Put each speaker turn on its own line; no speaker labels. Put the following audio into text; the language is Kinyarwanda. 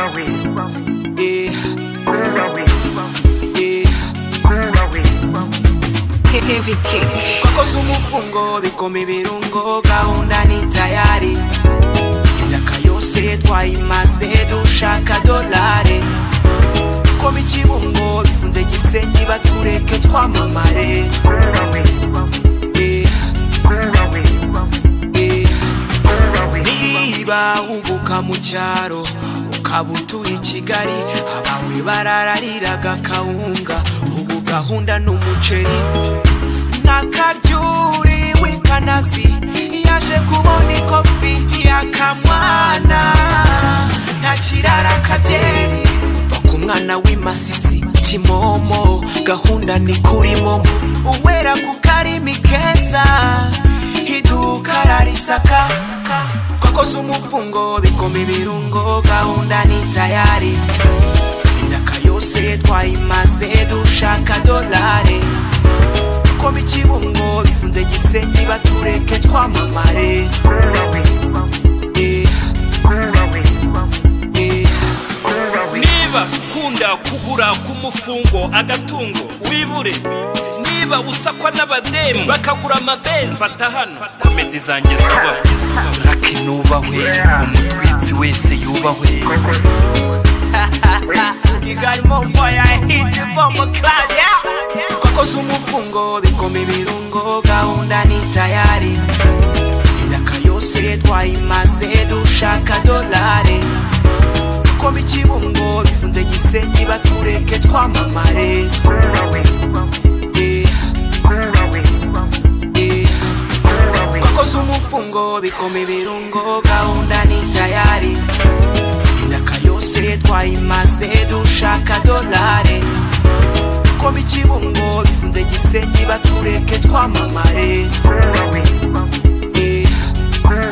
Heavy kick.
Kwakoze umufungo bikoma ibirungo gahunda ni tayari. Imyaka yose twayimaze dushaka dolari. Koma ikibungo bifunze Gisenyi batureke twamamare. Niba uvuka mu cyaro ukaba utuye i Kigali, abawe bararariraga kawunga, ubu gahunda n'umuceri. Nakaryuri w'Ikanazi yaje kubona ikofi y'akamwana, nta kirara kabyeri va ku mwana w'Imasisi Kimomo, gahunda ni kuri momo, uwera ku karimi keza iduka rarisaka. Kwakoze umufungo bikoma ibirungo gahunda ni tayari. Imyaka yose twayimaze dushaka dolari. Koma ikibungo bifunze Gisenyi batureke twamamare.
Niba ukunda kugura kumufungo agatungo wibure, niba usakwa n'abademu bakagura amabenzi, fata hano komedi zanjye zuba
Lucky nubahwe, umutwitsi wese yubahwe.
Kigali mo fire hit bombo clad yeah. Kwakoze umufungo bikoma ibirungo gahunda ni tayari. Imyaka yose twayimaze dushaka dolari. Koma ikibungo bifunze Gisenyi batureke twamamare. Kwakoze umufungo bikoma ibirungo gahunda ni tayari. Imyaka yose twayimaze dushaka dolari. Koma ikibungo bifunze Gisenyi batureke twamamare.